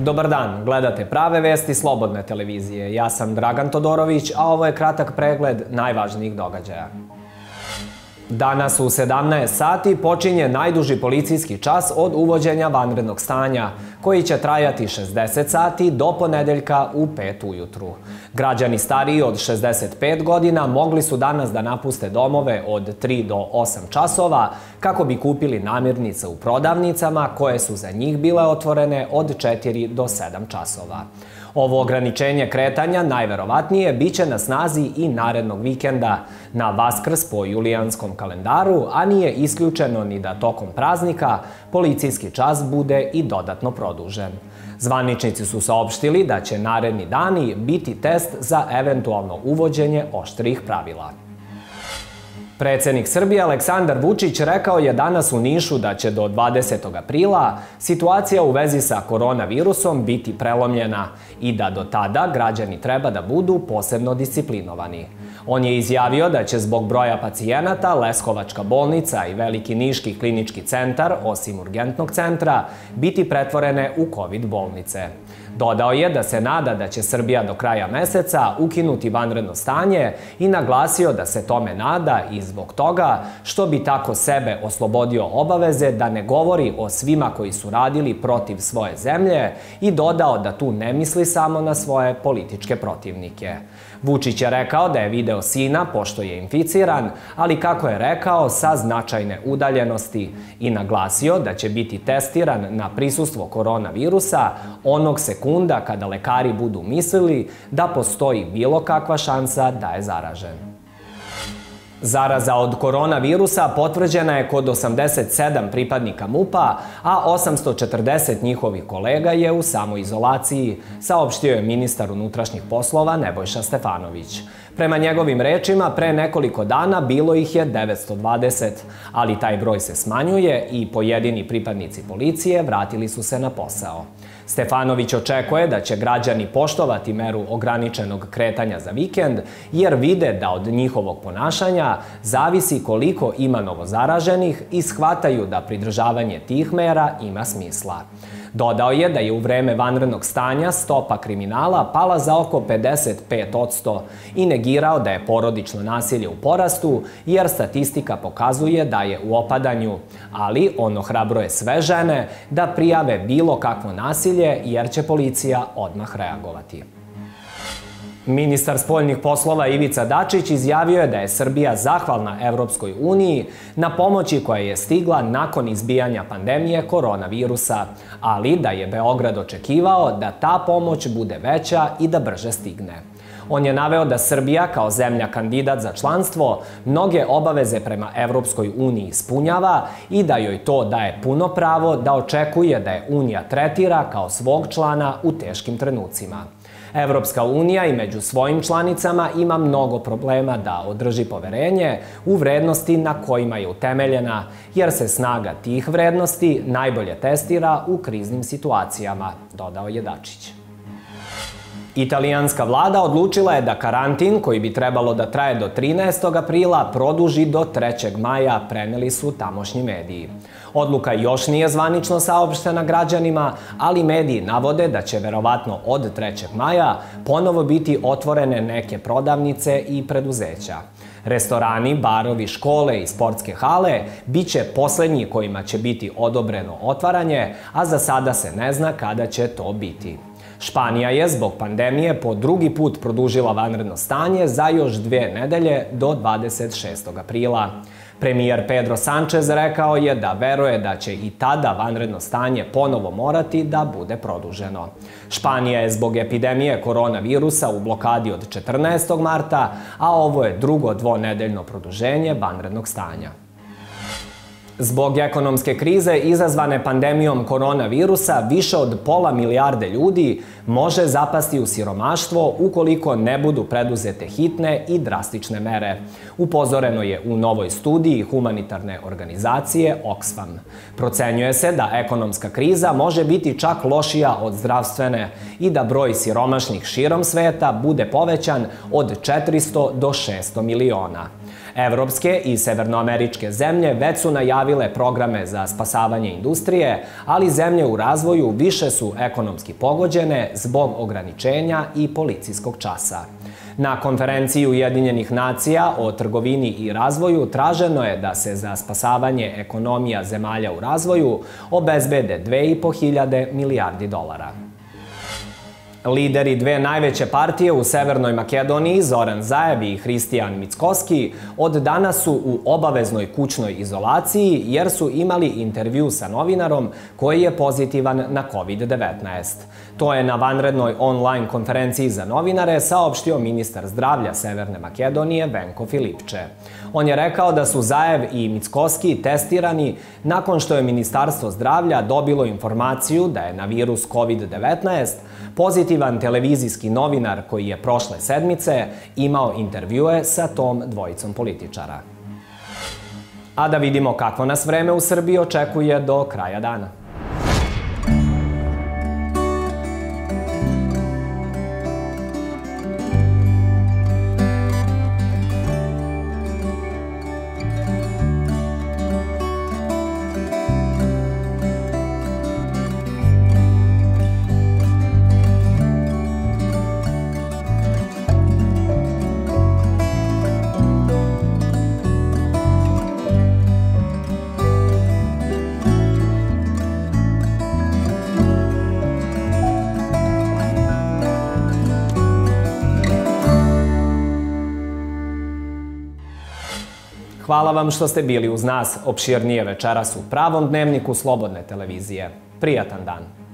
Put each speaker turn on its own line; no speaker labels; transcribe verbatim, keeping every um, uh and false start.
Dobar dan, gledate Prave vesti Slobodne televizije. Ja sam Dragan Todorović, a ovo je kratak pregled najvažnijih događaja. Danas u sedamnaest sati počinje najduži policijski čas od uvođenja vanrednog stanja, koji će trajati šezdeset sati do ponedeljka u pet ujutru. Građani stariji od šezdeset pet godina mogli su danas da napuste domove od tri do osam časova kako bi kupili namirnice u prodavnicama koje su za njih bile otvorene od četiri do sedam časova. Ovo ograničenje kretanja najverovatnije biće na snazi i narednog vikenda na Vaskrs po julijanskom kalendaru, a nije isključeno ni da tokom praznika policijski čas bude i dodatno produžen. Zvaničnici su saopštili da će naredni dani biti test za eventualno uvođenje oštrih pravila. Predsednik Srbije Aleksandar Vučić rekao je danas u Nišu da će do dvadesetog aprila situacija u vezi sa koronavirusom biti prelomljena i da do tada građani treba da budu posebno disciplinovani. On je izjavio da će zbog broja pacijenata Leskovačka bolnica i Veliki niški klinički centar, osim urgentnog centra, biti pretvorene u kovid bolnice. Dodao je da se nada da će Srbija do kraja meseca ukinuti vanredno stanje i naglasio da se tome nada i zbog toga što bi tako sebe oslobodio obaveze da ne govori o svima koji su radili protiv svoje zemlje i dodao da tu ne misli samo na svoje političke protivnike. Vučić je rekao da je video sina pošto je inficiran, ali kako je rekao, sa značajne udaljenosti i naglasio da će biti testiran na prisustvo koronavirusa onog sekunda kada lekari budu mislili da postoji bilo kakva šansa da je zaražen. Zaraza od koronavirusa potvrđena je kod osamdeset sedam pripadnika MUP-a, a osamsto četrdeset njihovih kolega je u samoizolaciji, saopštio je ministar unutrašnjih poslova Nebojša Stefanović. Prema njegovim rečima, pre nekoliko dana bilo ih je devetsto dvadeset, ali taj broj se smanjuje i pojedini pripadnici policije vratili su se na posao. Stefanović očekuje da će građani poštovati meru ograničenog kretanja za vikend, jer vide da od njihovog ponašanja zavisi koliko ima novozaraženih i shvataju da pridržavanje tih mera ima smisla. Dodao je da je u vreme vanrednog stanja stopa kriminala pala za oko pedeset pet posto i negirao da je porodično nasilje u porastu, jer statistika pokazuje da je u opadanju, ali on ohrabruje sve žene da prijave bilo kakvo nasilje, jer će policija odmah reagovati. Ministar spoljnih poslova Ivica Dačić izjavio je da je Srbija zahvalna Evropskoj uniji na pomoći koja je stigla nakon izbijanja pandemije koronavirusa, ali da je Beograd očekivao da ta pomoć bude veća i da brže stigne. On je naveo da Srbija kao zemlja kandidat za članstvo mnoge obaveze prema Evropskoj uniji ispunjava i da joj to daje puno pravo da očekuje da je Unija tretira kao svog člana u teškim trenucima. Evropska unija i među svojim članicama ima mnogo problema da održi poverenje u vrednosti na kojima je utemeljena, jer se snaga tih vrednosti najbolje testira u kriznim situacijama, dodao je Dačić. Italijanska vlada odlučila je da karantin, koji bi trebalo da traje do trinaestog aprila, produži do trećeg maja, preneli su tamošnji mediji. Odluka još nije zvanično saopštena građanima, ali mediji navode da će verovatno od trećeg maja ponovo biti otvorene neke prodavnice i preduzeća. Restorani, barovi, škole i sportske hale biće poslednji kojima će biti odobreno otvaranje, a za sada se ne zna kada će to biti. Španija je zbog pandemije po drugi put produžila vanredno stanje za još dve nedelje do dvadeset šestog aprila. Premijer Pedro Sánchez rekao je da veruje da će i tada vanredno stanje ponovo morati da bude produženo. Španija je zbog epidemije koronavirusa u blokadi od četrnaestog marta, a ovo je drugo dvonedeljno produženje vanrednog stanja. Zbog ekonomske krize izazvane pandemijom koronavirusa, više od pola milijarde ljudi može zapasti u siromaštvo ukoliko ne budu preduzete hitne i drastične mere. Upozoreno je u novoj studiji humanitarne organizacije Oxfam. Procenjuje se da ekonomska kriza može biti čak lošija od zdravstvene i da broj siromašnih širom sveta bude povećan od četiristo do šesto miliona. Evropske i severnoameričke zemlje već su najavile programe za spasavanje industrije, ali zemlje u razvoju više su ekonomski pogođene zbog ograničenja i policijskog časa. Na konferenciji Ujedinjenih nacija o trgovini i razvoju traženo je da se za spasavanje ekonomija zemalja u razvoju obezbede dve i po hiljade milijardi dolara. Lideri dve najveće partije u Severnoj Makedoniji, Zoran Zaev i Hristijan Mickoski, od danas su u obaveznoj kućnoj izolaciji jer su imali intervju sa novinarom koji je pozitivan na kovid devetnaest. To je na vanrednoj online konferenciji za novinare saopštio ministar zdravlja Severne Makedonije Venko Filipče. On je rekao da su Zaev i Mickoski testirani nakon što je Ministarstvo zdravlja dobilo informaciju da je na virus kovid devetnaest pozitivan televizijski novinar koji je prošle sedmice imao intervjue sa tom dvojicom političara. A da vidimo kakvo nas vreme u Srbiji očekuje do kraja dana. Hvala vam što ste bili uz nas. Opširnije večeras u pravom dnevniku Slobodne televizije. Prijatan dan!